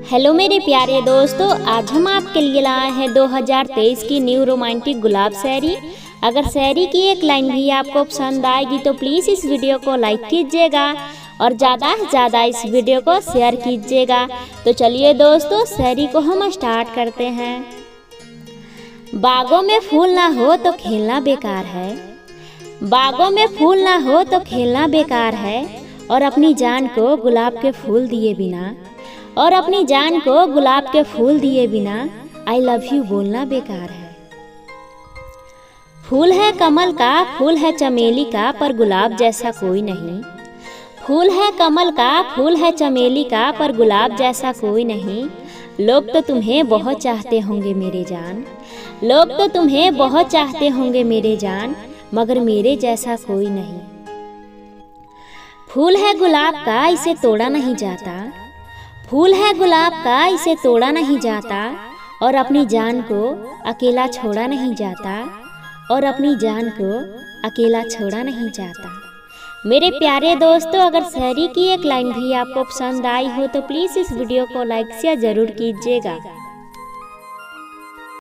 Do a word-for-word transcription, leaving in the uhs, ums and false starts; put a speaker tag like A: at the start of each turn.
A: Hello मेरे प्यारे दोस्तों, आज हम आपके लिए लाए हैं दो हज़ार तेईस की न्यू रोमांटिक गुलाब शायरी। अगर शायरी की एक लाइन भी आपको पसंद आएगी तो प्लीज़ इस वीडियो को लाइक कीजिएगा और ज़्यादा से ज़्यादा इस वीडियो को शेयर कीजिएगा। तो चलिए दोस्तों, शायरी को हम स्टार्ट करते हैं। बागों में फूल ना हो तो खेलना बेकार है, बागों में फूल ना हो तो खेलना बेकार है, और अपनी जान को गुलाब के फूल दिए बिना और अपनी जान को गुलाब के फूल दिए बिना आई लव यू बोलना बेकार है। फूल है कमल का, फूल है चमेली का, पर गुलाब जैसा कोई नहीं। फूल है कमल का, फूल है चमेली का, पर गुलाब जैसा कोई नहीं। लोग तो तुम्हें बहुत चाहते होंगे मेरे जान, लोग तो तुम्हें बहुत चाहते होंगे मेरे जान, मगर मेरे जैसा कोई नहीं। फूल है गुलाब का, इसे तोड़ा नहीं जाता, फूल है गुलाब का, इसे तोड़ा नहीं जाता, और अपनी जान को अकेला छोड़ा नहीं जाता, और अपनी जान को अकेला छोड़ा नहीं जाता। मेरे प्यारे दोस्तों, अगर शायरी की एक लाइन भी आपको पसंद आई हो तो प्लीज़ इस वीडियो को लाइक शेयर ज़रूर कीजिएगा।